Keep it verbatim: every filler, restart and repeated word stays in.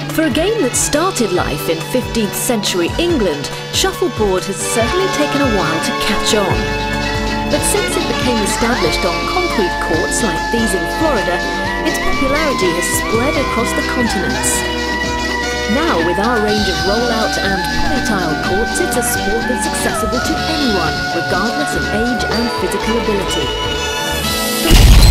For a game that started life in fifteenth century England, shuffleboard has certainly taken a while to catch on. But since it became established on concrete courts like these in Florida, its popularity has spread across the continents. Now, with our range of rollout and polytile courts, it's a sport that's accessible to anyone, regardless of age and physical ability.